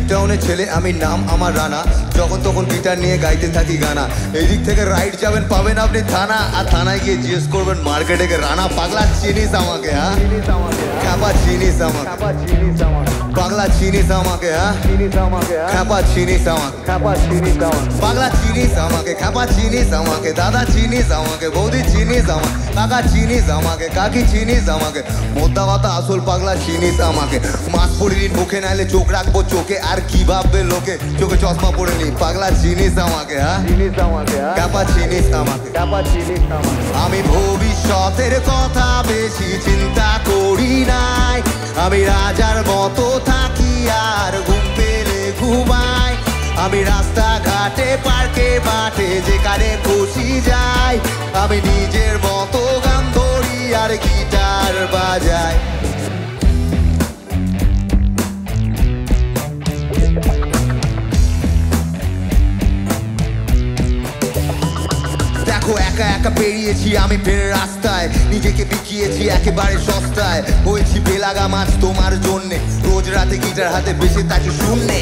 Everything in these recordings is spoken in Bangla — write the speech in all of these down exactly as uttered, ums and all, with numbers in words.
টাউনের ছেলে আমি, নাম আমার রানা। যখন তখন গিটার নিয়ে গাইতে থাকি গানা। এই দিক থেকে রাইট যাবেন পাবেন আপনি থানা, আর থানায় গিয়ে জিজ্ঞেস করবেন মার্কেটে রানা পাগলা চিনিস আমাকে, হ্যাঁ খ্যাপা চিনিস আমাকে, পাগলা চিনিস আমাকে, হ্যাঁ খ্যাপা চিনিস আমাকে, পাগলা চিনিস আমাকে, খ্যাপা চিনিস আমাকে, দাদা চিনিস আমাকে, বৌদি চিনিস আমাকে, কাকা চিনিস আমাকে, কাকি চিনিস আমাকে, মোদ্দা কথা আসল পাগলা চিনিস আমাকে। মাছ পড়িনি মুখে, নাইলে চোখ রাখবো চোখে, আর কি ভাববে লোকে চোখে চশমা পড়ে নি, পাগলা চিনিস আমাকে, হ্যাঁ খ্যাপা চিনিস আমাকে। আমি ভবিষ্যতের কথা বেশি চিন্তা করি নাই, আমি রাজার মতো থাকি আর ঘুম পেলে ঘুমাই। আমি রাস্তাঘাটে পার্কে মাঠে যেখানে খুশি যাই, আমি নিজের মতো গান ধরি আর গিটার বাজাই। দেখো একা একা পেরিয়েছি আমি ফের রাস্তায়, নিজেকে বিকিয়েছি একেবারে সস্তায়। হয়েছি বেলাগা মাছ তোমার জন্যে, রোজ রাতে গিটার হাতে বেশি তাকে শুননে।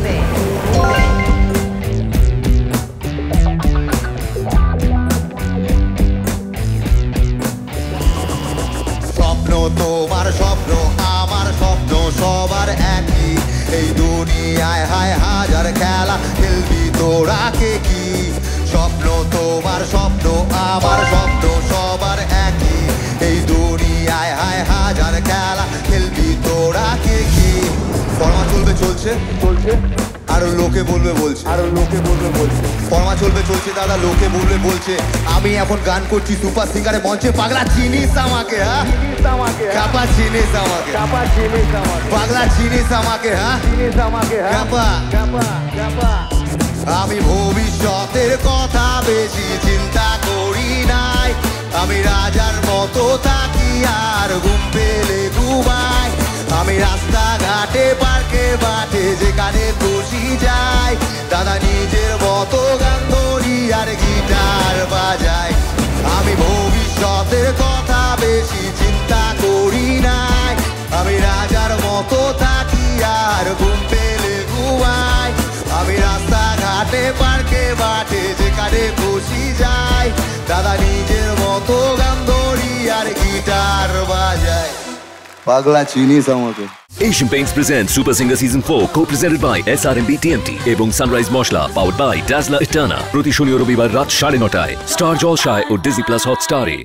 স্বপ্ন তোমার স্বপ্ন আমার স্বপ্ন সবার একই, এই দুনিয়ায় হায় হাজার খেলা খেলবি তোরা কে কি। স্বপ্ন তোমার স্বপ্ন আমার স্বপ্ন সবার একই, এই দুনিয়ায় হায় হাজার খেলা খেলবি তোরা কে কি। ফর্মা চলবে চলছে চলছে আর লোকে বলবে বলছে, আর লোকে বলবে বলছে। ফর্মা চলবে চলছে দাদা, লোকে বলবে বলছে। আমি এখন গান করছি সুপার সিঙ্গারে মঞ্চে, পাগলা চিনিস আমাকে, হ্যাঁ খ্যাপা চিনিস আমাকে, পাগলা চিনিস আমাকে, হ্যাঁ খ্যাপা। আমি ভবিষ্যতের কথা বেশি চিন্তা করি নাই, আমি রাজার মতো থাকি আর ঘুম পেলে ঘুমাই। আমি রাস্তাঘাটে পার্কে মাঠে যেখানে খুশি যাই, দাদা নিজের মতো গান ধরি আর গিটার বাজাই। আমি ভবিষ্যতের কথা বেশি চিন্তা করি নাই, আমি রাজার মতো থাকি আর ঘুম পেলে ঘুমাই। আমি রাস্তাঘাটে পার্কে মাঠে যেখানে খুশি যাই, দাদা নিজের মতো গান ধরি আর গিটার বাজাই। পাগলা চিনিস আমাকে। Asian Paints presents Super Singer Season four, co-presented by S R M B T M T এবং Sunrise Moshla, powered by Jalsha Etana। প্রতি শনি ও রবিবার রাত সাড়ে নটায় স্টার জলসায় ও ডিজি প্লাস হটস্টারে।